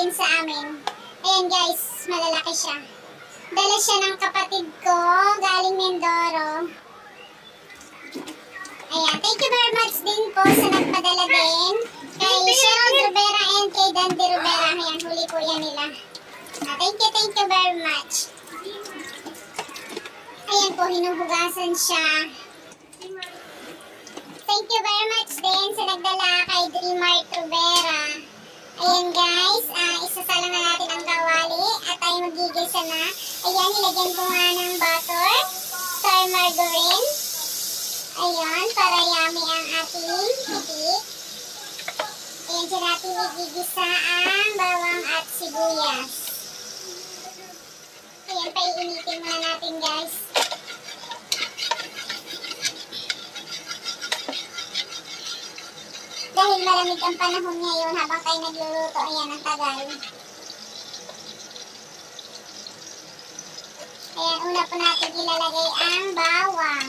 din sa amin. Ayan guys, malalaki siya. Dala siya ng kapatid ko, galing Mindoro. Ayan, thank you very much din po sa nagpadala din. Kay Cheryl Rivera and kay Dandy Rivera. Ayan, huli po yan nila. Thank you very much. Ayan po, hinuhugasan siya. Thank you very much din sa nagdala kay Dreamart Rivera. Ayan guys, isasalang na natin ang kawali at tayo magigisa na. Ayan, nilagyan ko nga ng butter, star margarine. Ayan, para yummy ang ating cake. Ayan, dyan natin igigisa ang bawang at sibuyas. Ayan, paiinitin muna natin guys. Dahil malamig ang panahon ngayon habang tayo nagluluto, ayan ang tagal. Ayan, una po natin ilalagay ang bawang.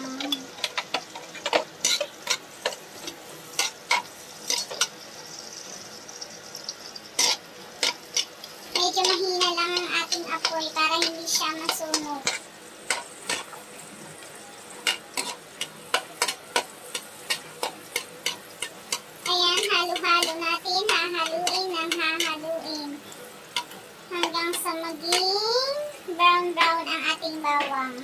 Medyo mahina lang ang ating apoy para hindi siya masunog. Ayan, halo-halo natin, hahaluin ng hahaluin. Hanggang sa maging brown-brown ang ating bawang.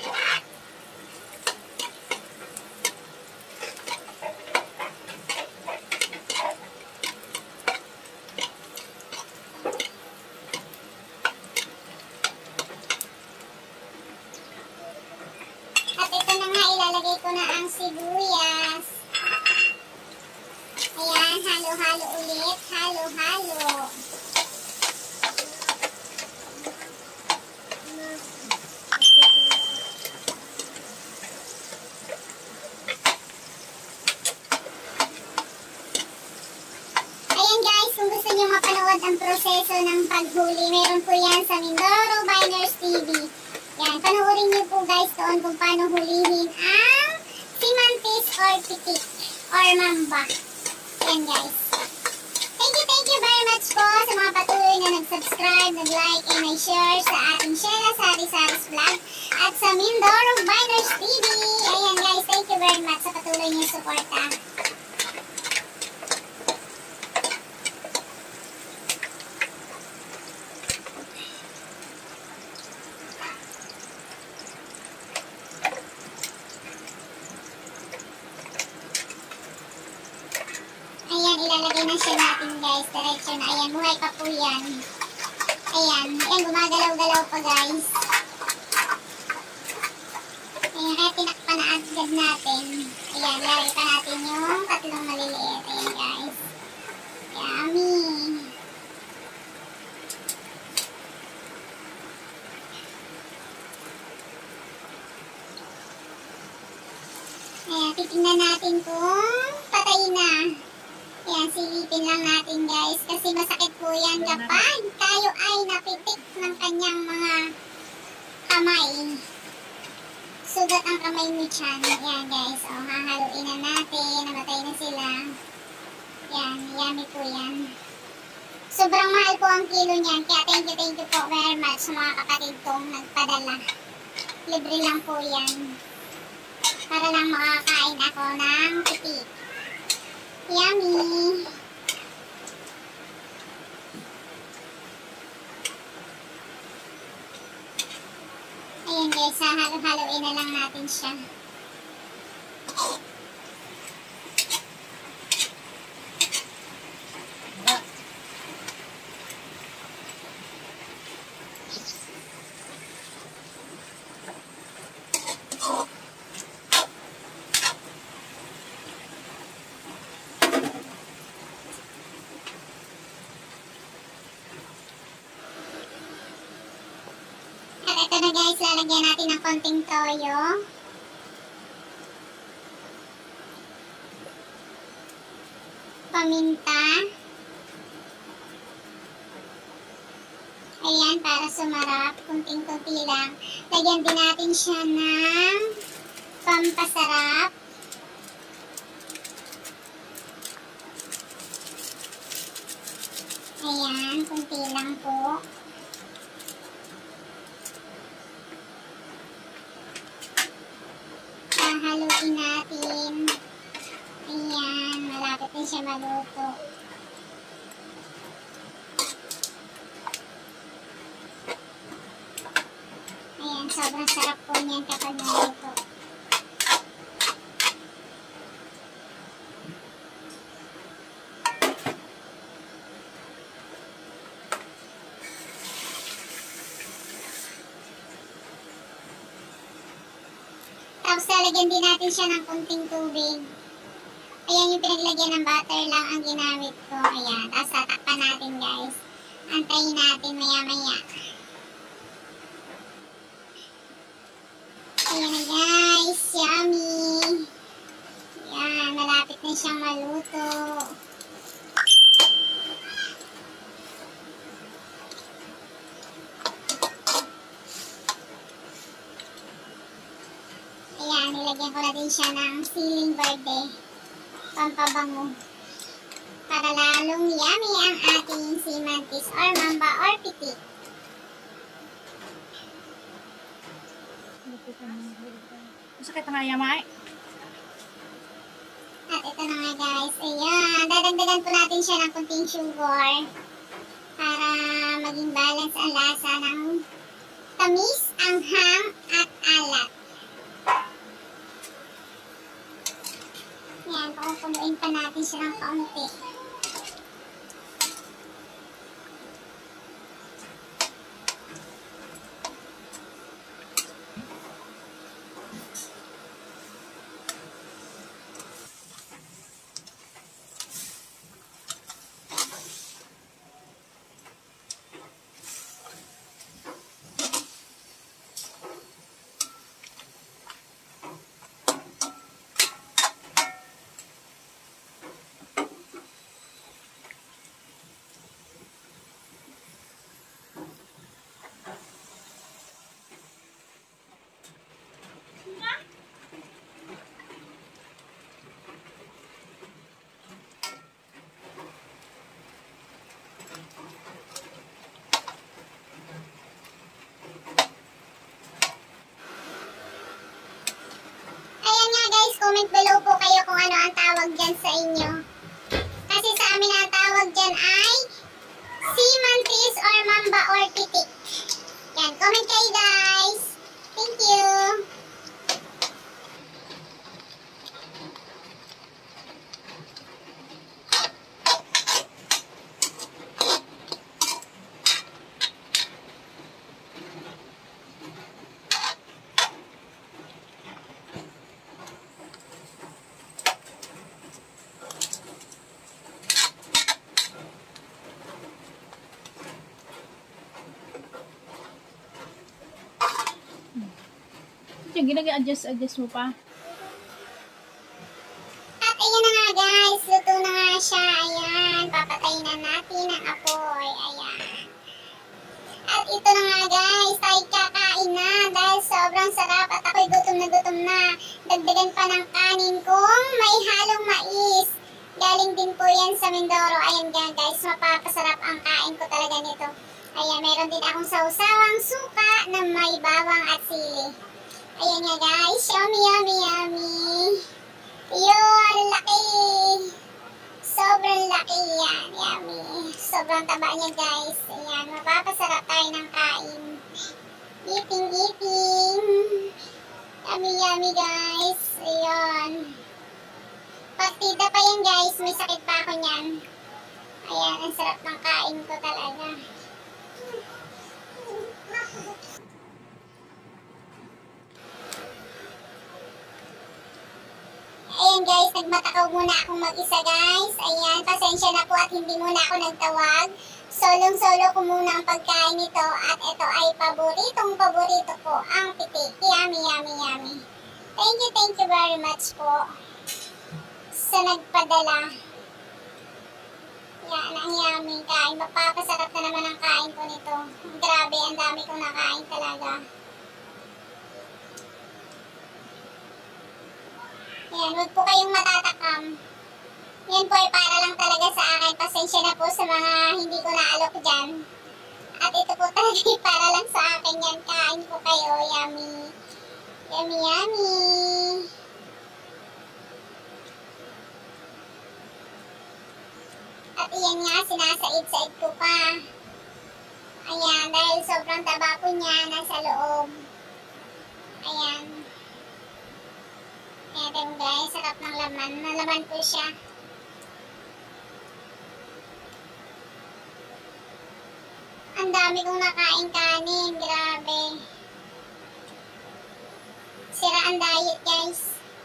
At ito na nga, ilalagay ko na ang sibuyas. Ayan, halo-halo ulit, halo-halo. Ayan guys, kung gusto nyo mapanood ang proseso ng paghuli, meron po yan sa Mindoro Biners TV. Yan, panoorin nyo po guys doon kung paano hulihin ang simantis or pitik or mamba. Yan guys. Thank you very much po sa mga patuloy na nag-subscribe, nag-like, and nag-share sa ating Sheila Sari-Saris Vlog at sa Mindoro Biners TV. Ayan guys, thank you very much sa patuloy niyong suporta. Ayan, ilalagay na siya natin guys. Diretso na. Ayan, buhay pa po yan. Ayan, ayan, gumagalaw-galaw pa guys. Ayan, kaya tinakpan na agad natin. Ayan, lagay pa natin yung tatlong maliliit. Ayan guys. Yummy! Ayan, titignan natin kung patay na. Ayan, silipin lang natin guys. Kasi masakit po yan kapag tayo ay napitik ng kanyang mga kamay. Sugat ang kamay mo dyan. Ayan guys. O, hahaluin na natin. Namatay na sila. Ayan, yummy po yan. Sobrang mahal po ang kilo niyan. Kaya thank you po very much sa mga kapatid kong nagpadala. Libre lang po yan. Para lang makakain ako ng pitik. Yummy! Ayan guys, halo-haloin na lang natin siya. Ito na guys, lalagyan natin ng konting toyo. Paminta. Ayan, para sumarap. Kunting-kunti lang. Lagyan din natin siya ng pampasarap. Ayan, kunti lang po. Haluin natin. Ayan, malapit na siya maluto. Ayan, sobrang sarap po niyan kapag naluto. Tapos lalagyan din natin siya ng kunting tubig. Ayan yung pinaglagyan ng butter lang ang ginamit ko. Ayan, tapos tatakpan natin guys. Antayin natin maya-maya. Ayan na guys, yummy! Ayan, malapit na siyang maluto. Ayan, nilagyan ko na din siya ng siling verde. Pampabango. Para lalong yummy ang ating sea mantis or mamba or pitik. Masakit na nga yamay. At ito na nga guys. Ayan, dadagdagan po natin siya ng kunting sugar para maging balance ang lasa ng tamis, anghang at alat. Ayan, pupunuin pa natin siya ng kaunti. Comment below po kayo kung ano ang tawag dyan sa inyo. Kasi sa amin ang tawag dyan ay sea mantis or mamba or pitik. Yan, comment kayo guys. Thank you. Yung ginag-adjust mo pa. At ayan na nga guys, luto na nga siya. Ayan, papatayin na natin ang apoy. Ayan. At ito na nga guys, tayo kakain na dahil sobrang sarap at ako'y gutom na gutom na. Dagdagan pa ng kanin kong may halong mais. Galing din po yan sa Mindoro. Ayan nga guys, mapapasarap ang kain ko talaga nito. Ayan, meron din akong sausawang suka na may bawang at sili. Ayan nga guys, yummy, yummy, yummy. Yun, laki. Sobrang laki yan, yummy. Sobrang taba niya guys. Ayan, mapapasarap tayo ng kain. Eating, eating. Yummy, yummy guys. Ayan. Partida pa yan guys, may sakit pa ako niyan. Ayan, ang sarap ng kain ko talaga. Ayan guys, nagmatakaw muna akong mag-isa guys. Ayan, pasensya na po at hindi muna ako nagtawag. Solong-solo ko muna ang pagkain nito at ito ay paborito ko, ang pitik. Yummy, yummy, yummy. Thank you very much po sa nagpadala. Yan, ang yummy kain. Mapapasarap na naman ang kain ko nito. Grabe, ang dami kong nakain talaga. Yan, huwag po kayong matatakam. Yan po ay para lang talaga sa akin. Pasensya na po sa mga hindi ko naalok dyan. At ito po talaga ay para lang sa akin yan. Kain po kayo. Yummy. Yummy, yummy. At iyan nga, sinasaid-said ko pa. Ayan, dahil sobrang taba po niya, nasa loob. Ayan. Ayan guys, sarap ng laman. Nalaman po siya. Ang dami kong nakain kanin. Grabe. Sira ang diet guys.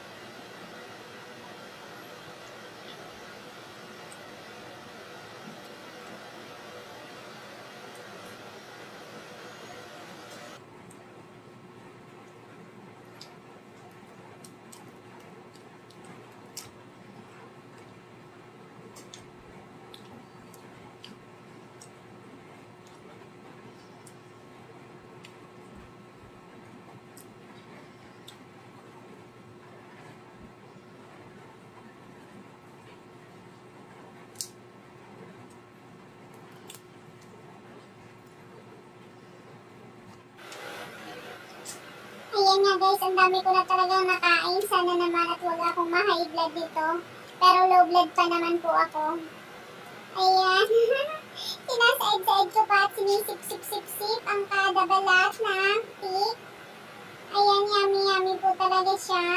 Ayan nga guys, ang dami ko na talagang nakain. Sana naman at wag akong ma-high blood dito. Pero low blood pa naman po ako. Ayan. Sinasaid-said ko pa at sinisip-sip-sip-sip ang kada balat ng tik. Ayan, yummy-yummy po talaga siya.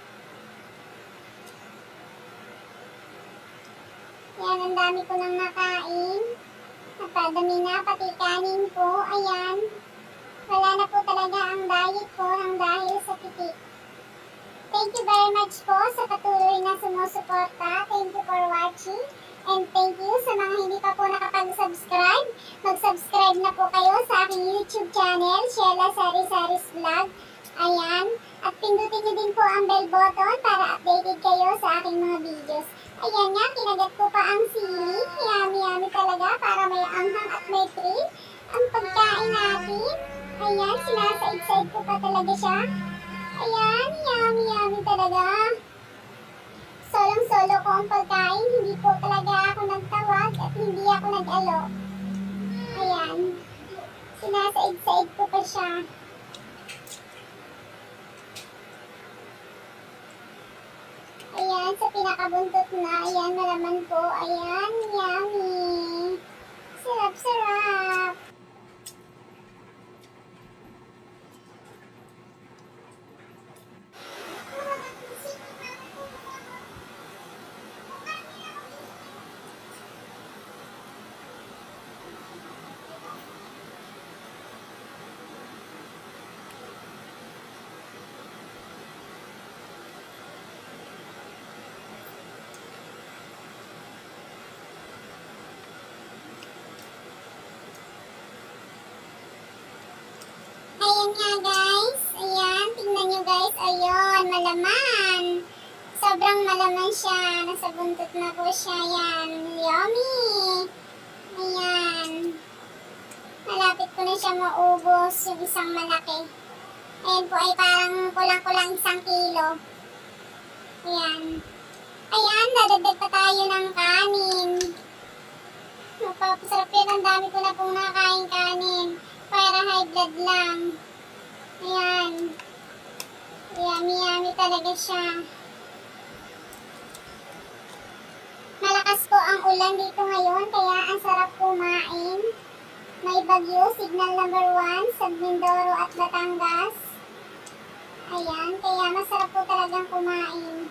Ayan, ang dami ko nang nakain. Napadami na, pati kanin ko. Ayan. Wala na po talaga ang diet ko nang dahil sa titik. Thank you very much po sa patuloy na sumusuporta. Thank you for watching. And thank you sa mga hindi pa po nakapag-subscribe. Mag-subscribe na po kayo sa aking YouTube channel, Shela Sari-Saris Vlog. Ayan. At pindutin nyo din po ang bell button para updated kayo sa aking mga videos. Ayan nga, kinagat ko pa ang sili. Yummy-yummy talaga para may anghang at may thrill ang pagkain natin. Ayan, sinasaid-said ko pa talaga siya. Ayan, yummy-yummy talaga. Solong-solo ko ang pagkain. Hindi po talaga ako nagtawag at hindi ako nag-alo. Ayan. Sinasaid-said ko pa siya. Ayan, sa pinakabuntot na. Ayan, malaman po. Ayan, yummy. Sarap-sarap. Ayan nga guys. Ayan, tingnan nyo guys. Ayun, malaman. Sobrang malaman siya. Nasa buntot na po siya. Ayan, yummy. Ayan. Malapit ko na siya maubos yung isang malaki. Ayan po ay parang kulang-kulang 1 kilo. Ayan. Ayan, dadagdag pa tayo ng kanin. Napapasarap yan. Ang dami ko na pong nakain kanin. Para high blood lang. Ayan. Yummy-yummy talaga siya. Malakas po ang ulan dito ngayon, kaya ang sarap kumain. May bagyo, signal number 1 sa Mindoro at Batangas. Ayan, kaya masarap po talagang kumain.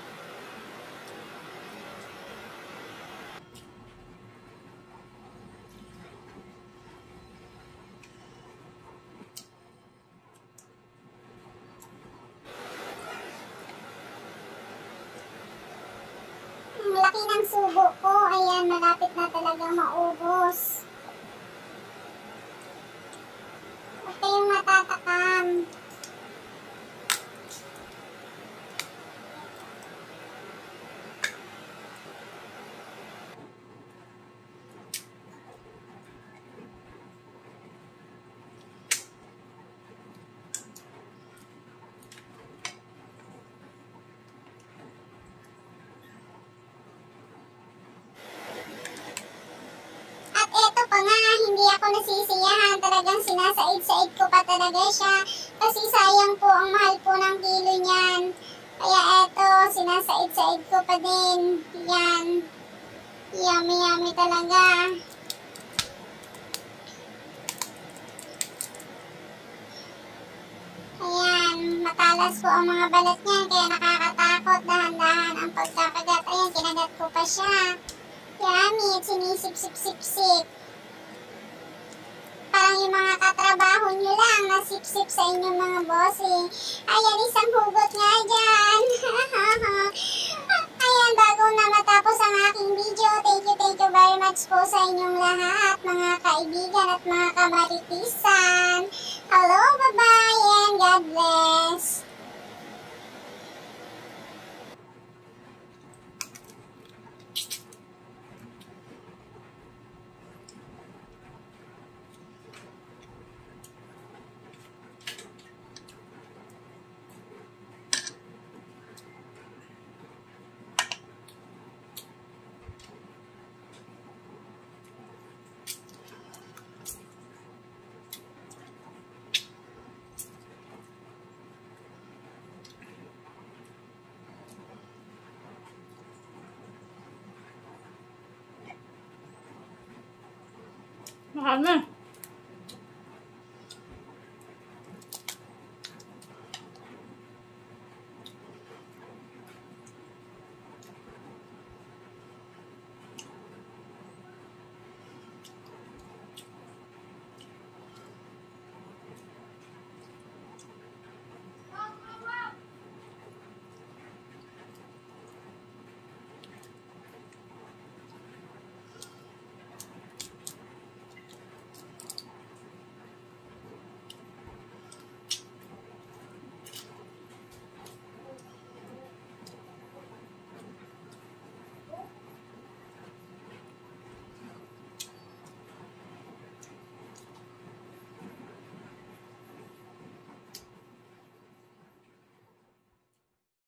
Ang laki ng subo ko. Ayan, malapit na talagang maubos. Huwag kayong matatakam. talagang sinasaid-said ko pa talaga siya. Kasi sayang po, ang mahal po ng kilo niyan. Kaya eto, sinasaid-said ko pa din. Yan. Yummy talaga. Ayan, matalas po ang mga balat niya, kaya nakakatakot. Dahan-dahan ang pagkakagat. Ayan, kinagat ko pa siya. Yummy, sinisip-sip-sip-sip. Parang yung mga katrabaho nyo lang, nasip-sip sa inyong mga bossing. Ayan, isang hugot nga dyan. Ayan, bago na matapos ang aking video, thank you very much po sa inyong lahat, mga kaibigan at mga kamaritisan. Hello, bye-bye, and God bless. Mahal na.